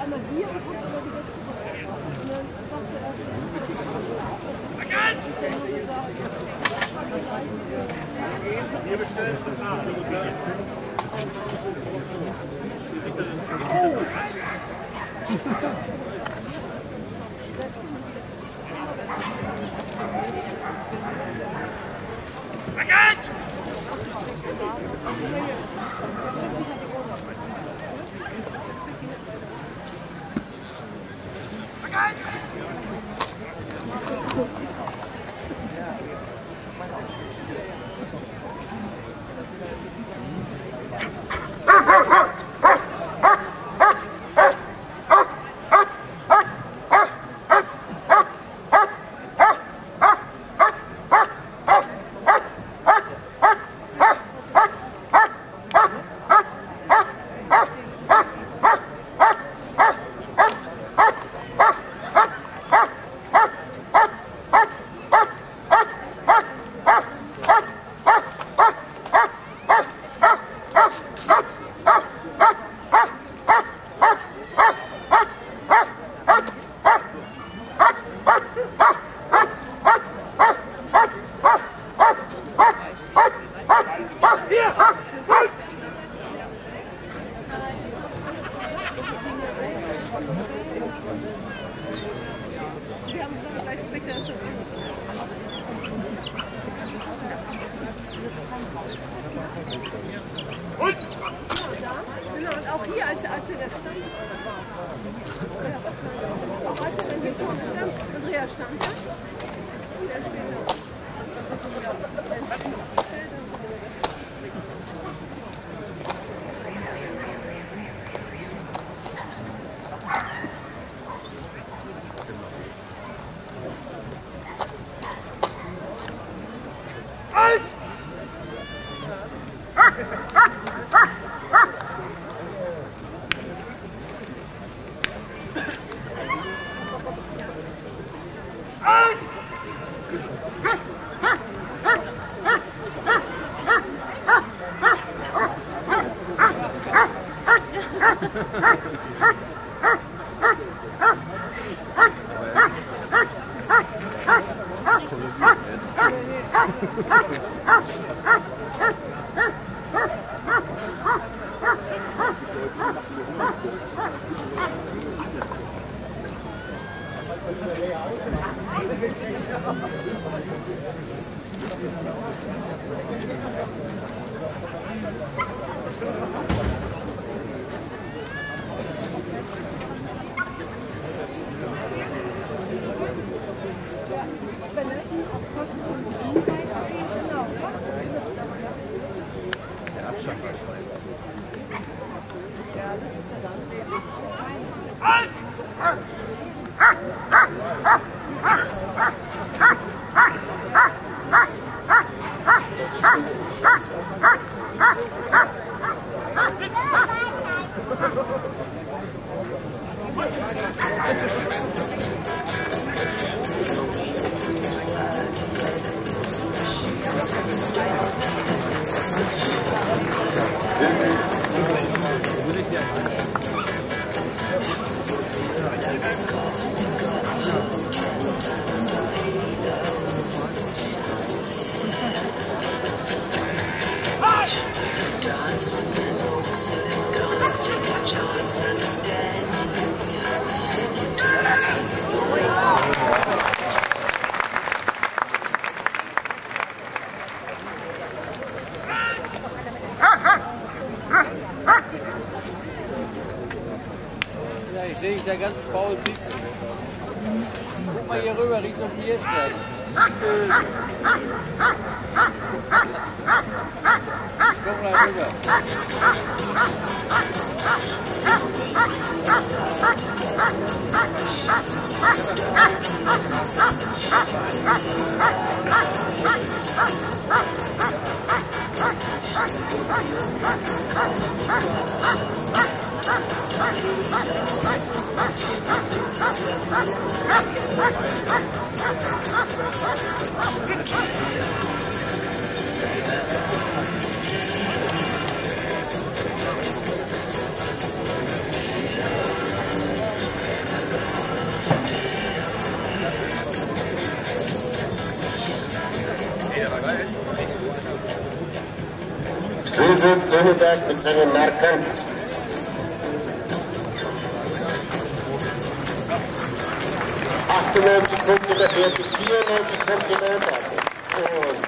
einmal hier und kommt aber wieder zurück. Und dann sagt er Hier bestellen wir nach. auch hier, als er da stand. Auch als er hier vorne stand, Andrea stand da. Und er steht da. Ja, ich sehe dich da ganz faul sitzen. Guck mal hier rüber, Richtung Bierstadt. Guck mal rüber. folgt Löhneberg mit seinem Markant. Punkte der Fährte, 94 Punkte der Umwandlung. Und